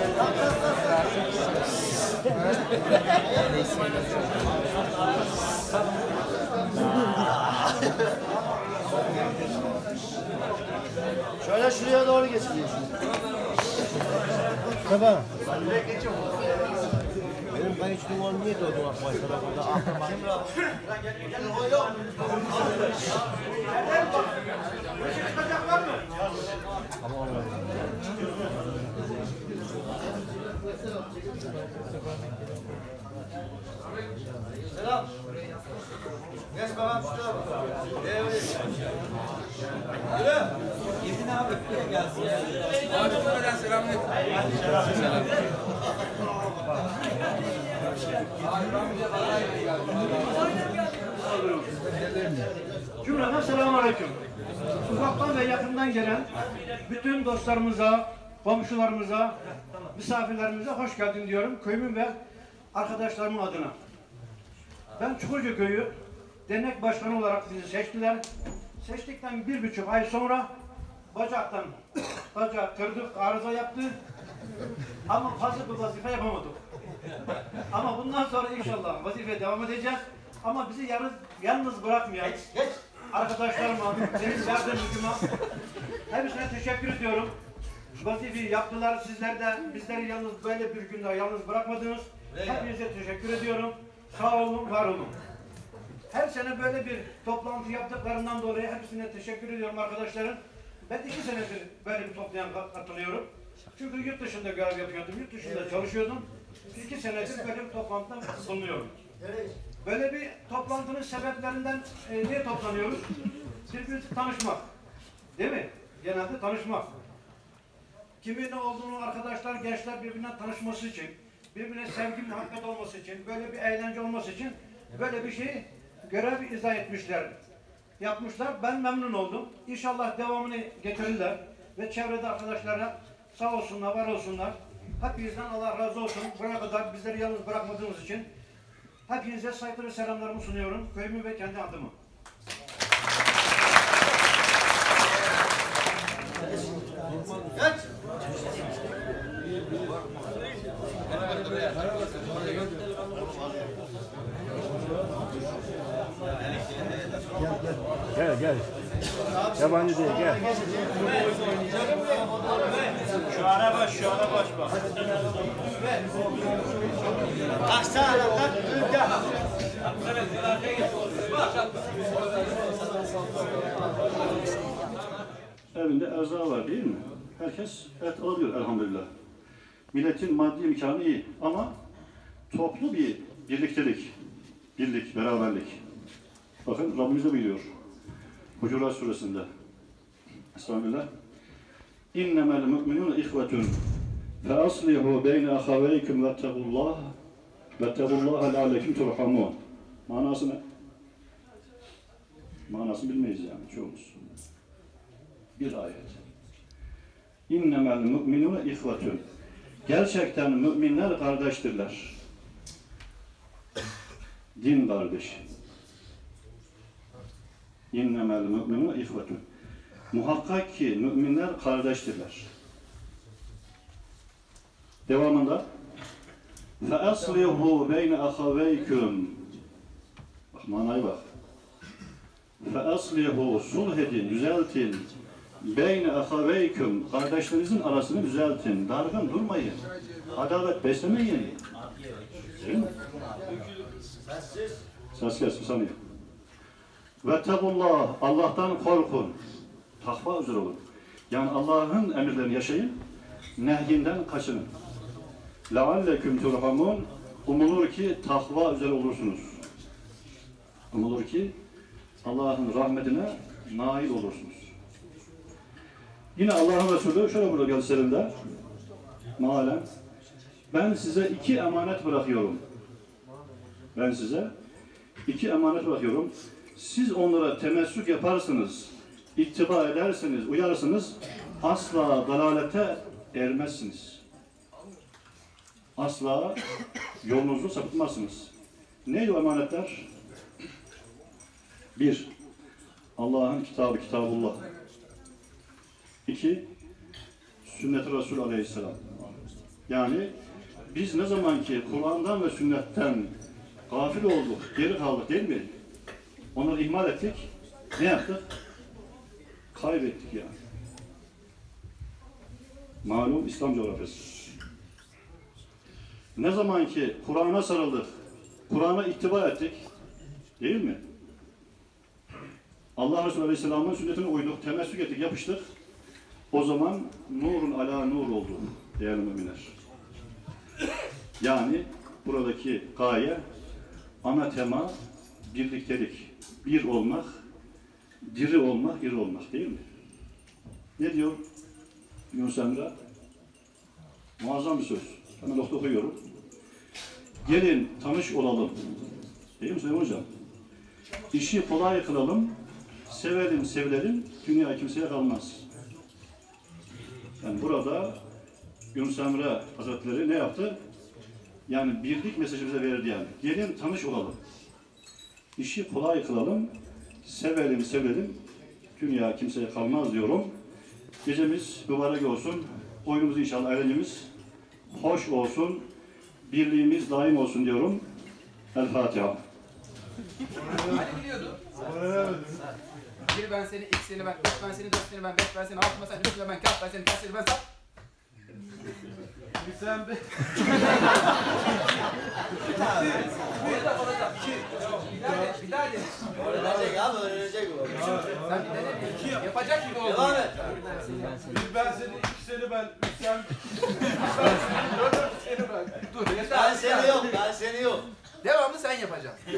Şöyle şuraya doğru geçeceğiz. Tamam. Benim kayıçlığım var, niye doğdun başlara burada? Aklıma. Selam. Geç bakalım şuraya bak. Yürü. Yemin abi gelsin. Abi buradan selamünaleyküm. Selam. Cümleten selamünaleyküm. Uzaktan ve yakından gelen bütün dostlarımıza, komşularımıza, misafirlerimize hoş geldin diyorum. Köyümün ve arkadaşlarımın adına. Ben Çukurcu Köyü dernek başkanı olarak bizi seçtiler. Seçtikten 1,5 ay sonra bacağı kırdık, arıza yaptı. Ama fazla bir vazife yapamadık. Ama bundan sonra inşallah vazifeye devam edeceğiz. Ama bizi yalnız bırakmayan arkadaşlarıma, benim yardımcıma hepsine teşekkür ediyorum. Vazifeyi yaptılar. Sizler de bizleri yalnız böyle bir günde yalnız bırakmadınız. Hepinize teşekkür ediyorum. Sağ olun, var olun. Her sene böyle bir toplantı yaptıklarından dolayı hepsine teşekkür ediyorum arkadaşlarım. Ben 2 senedir böyle bir toplantıya katılıyorum. Çünkü yurt dışında görev yapıyordum, yurt dışında çalışıyordum. 2 senedir böyle bir toplantıda bulunuyorum. Böyle bir toplantının sebeplerinden niye toplanıyoruz? Birbirimizi tanışmak. Değil mi? Genelde tanışmak. Kimin ne olduğunu arkadaşlar, gençler birbirinden tanışması için, birbirine sevgi, muhabbet olması için, böyle bir eğlence olması için böyle bir şeyi görev izah etmişler. Yapmışlar. Ben memnun oldum. İnşallah devamını getirirler. Ve çevrede arkadaşlara sağ olsunlar, var olsunlar. Hepinizden Allah razı olsun. Buraya kadar bizleri yalnız bırakmadığınız için hepinize saygı ve selamlarımı sunuyorum. Köyümü ve kendi adımı. Geç. Gel. Yabancı değil, gel. Şu ara baş bak. Aksana kalk, gel. Evinde erzağı var değil mi? Herkes et alıyor elhamdülillah. Milletin maddi imkanı iyi ama toplu bir birliktelik, birlik, beraberlik. Bakın Rabbimiz de biliyor. Hucurat suresinde. Estağfirullah. İnnemel mu'minûne ihvetun fe aslihu beyne ahaveykum vettegullâhe leallekum turhamûn. Manası ne? Manasını bilmeyiz yani çoğumuz. Bir ayet. İnnemel mu'minûne ihvetun. Gerçekten müminler kardeştirler. Din kardeşi. İnnemel mu'minûne ihvetun. Muhakkak ki müminler kardeştirler. Devamında فَأَصْلِهُ بَيْنَ أَخَوَيْكُمْ. Bak manaya bak. فَأَصْلِهُ sulh edin, düzeltin. بَيْنَ أَخَوَيْكُمْ. Kardeşlerinizin arasını düzeltin. Dargın durmayın. Adalet beslemeyin. Değil mi? Ses kes, bir saniye. وَتَّقُوا Allah'tan korkun. Takva üzere olun. Yani Allah'ın emirlerini yaşayın, nehyinden kaçının. لَعَلَّكُمْ تُرْحَمُونَ. Umulur ki takva üzere olursunuz. Umulur ki Allah'ın rahmetine nail olursunuz. Yine Allah'ın Resulü şöyle buyuruyor hadislerinde. Mealen, ben size 2 emanet bırakıyorum. Ben size 2 emanet bırakıyorum. Siz onlara temessük yaparsınız, ittiba edersiniz, uyarsınız, asla dalalete ermezsiniz. Asla yolunuzu sapıtmazsınız. Neydi o emanetler? 1. Allah'ın kitabı, Kitabullah. 2. Sünnet-i Resul Aleyhisselam. Yani biz ne zaman ki Kur'an'dan ve sünnetten gafil olduk, geri kaldık değil mi? Onları ihmal ettik. Ne yaptık? Kaybettik yani. Malum İslam coğrafyası. Ne zaman ki Kur'an'a sarıldık, Kur'an'a ittiba ettik, değil mi? Allah Resulü Aleyhisselam'ın sünnetine uyduk, temessük ettik, yapıştık. O zaman nurun ala nur oldu değerli müminler. Yani buradaki gaye, ana tema birliktelik, bir olmak, diri olmak, iri olmak değil mi? Ne diyor Yunus Emre? Muazzam bir söz. Hemen nokta koyuyorum. Gelin tanış olalım. Değil mi Sayın Hocam? İşi kolay kılalım, sevelim sevilelim, dünya kimseye kalmaz. Yani burada Yunus Emre Hazretleri ne yaptı? Yani birlik mesajı bize verdi yani. Gelin tanış olalım. İşi kolay kılalım, sevelim sevilelim, dünya kimseye kalmaz diyorum. Gecemiz mübarek olsun, oyunumuz inşallah eğlencemiz hoş olsun, birliğimiz daim olsun diyorum. El Fatiha. Hani biliyordu? Bir ben seni, iki seni ben, üç ben seni, dört seni ben, beş ben seni, altıma sen, üstüne ben, kağıt ben seni, ters seni ben sap. Sen be. Bir daha de. Öğrenecek abi, öğrenecek o. Sen bir dene. Yapacak gibi oldu. Devam et. Bir ben seni, iki seni ben, üç sen. Dört seni ben. Dur yeter. Ben seni yok, ben seni yok. Devamlı sen yapacaksın.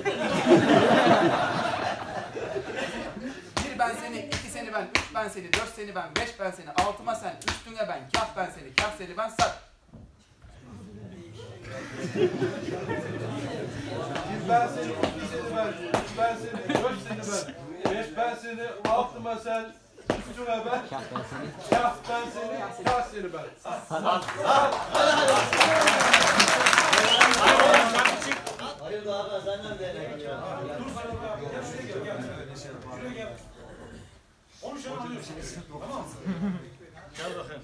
Bir ben seni, iki seni ben, üç ben seni, dört seni ben, beş ben seni, altıma sen, üstüne ben, kah ben seni, kah seni ben, sat. Bir ben seni, iki seni ben, üç ben seni, dört seni ben, beş ben seni, altıma sen, üstüme ben, kah ben seni, kah seni ben. Hayır da abi, senden de ne ya? Gel bakayım.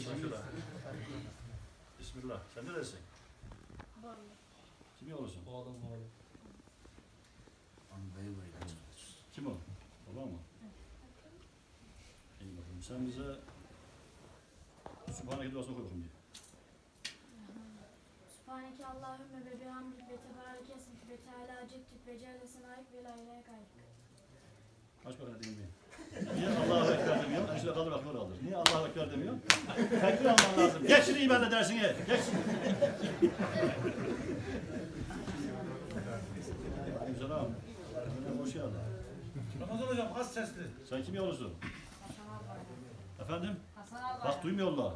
Bismillah. Sen neresin? Kim olursun? Kim o? Baba mı? İyi bakalım. Sen bize Sübhaneke duasını koy bakalım diye. Sübhaneke Allahümme ve bihamdik ve tebarek esmik ve teala ceddük ve cellesine ait ve la ilahe gayrık. Kaç bakalım diyeyim mi? Niye Allahu Ekber demiyor? Hani şöyle kaldır bak böyle aldır. Niye Allahu Ekber demiyor? Tekbir alman lazım. Geç şimdi iyi ben de dersine. Geç. Güzel abi. Hoş geldin. Ramazan hocam az sesli. Sen kim yolcusun? Efendim? Hasan abi. Bak duymuyorlar.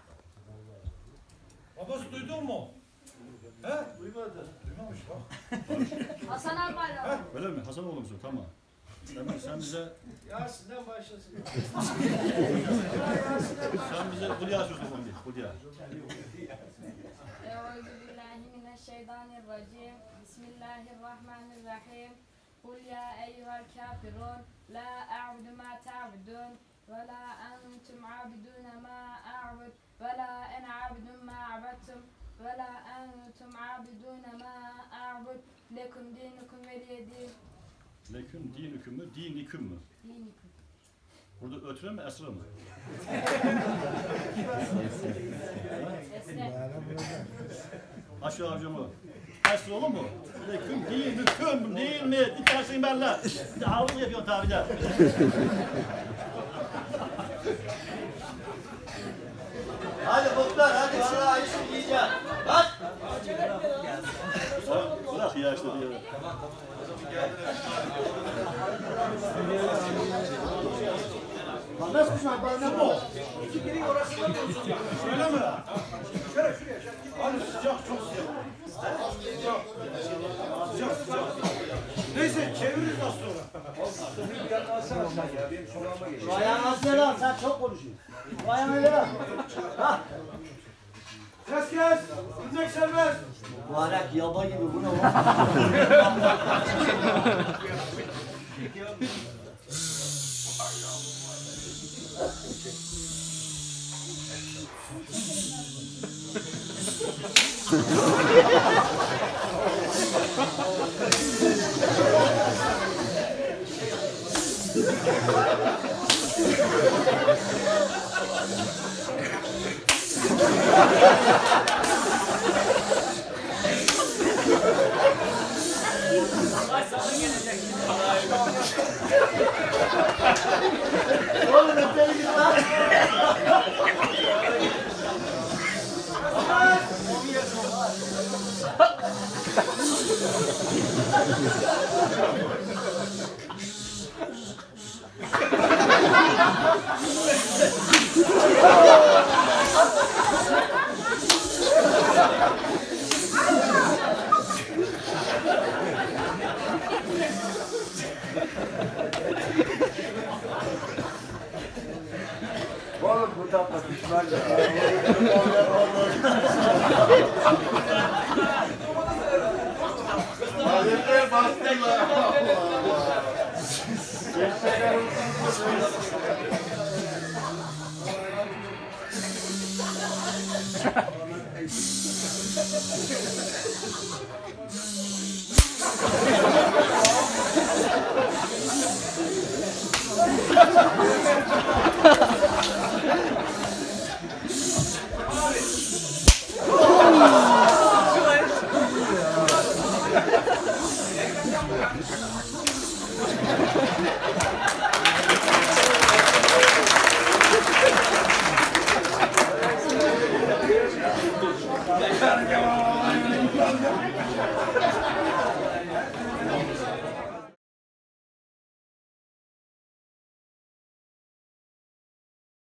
Babası duydun mu? He? Duymadı. Duymamış bak. Hasan abi bayram. Öyle mi? Hasan oğlu musun? Tamam. Sen bize... Yasin'den başlasın. Sen bize Kulya açıyorsun oğlum bir. Kulya. Euzubillahimineşşeytanirracim. Bismillahirrahmanirrahim. Kul ya eyyuhel kafirun. La a'budu ma ta'budun. Ve la entum abidun ma a'bud. Ve la en abidun ma a'badtum. Ve la entum abidun ma a'bud. Lekum dinukum veliyedin. Leküm dinüküm mü? Diniküm mü? Dinikum. Burada ötüre mi? Esra mı? Esne. Aşağı avcımı. Esra olur mu? Leküm dinüküm değil mi? Dikkatsın benimle. Bir de havlu yapıyorsun tabi de. Hadi muhtar, hadi vallahi işi yiyeceğim. Bak. Bırak ya işte diyor. Nasıl kuşak var ne bu? Öyle mi? Şöyle şuraya. Hadi sıcak çok sıcak. Sıcak sıcak. Neyse çeviririz az sonra. Şu ayağını nasıl ele al? Sen çok konuşuyorsun. Şu ayağını ele al. Hah. Ses kes. İnecek serbest. Mübarek yaba gibi bu ne o? Oğlum ötleri git lan. Oğlum bu tatlı pişman ya. Malzemeleri bastırlar.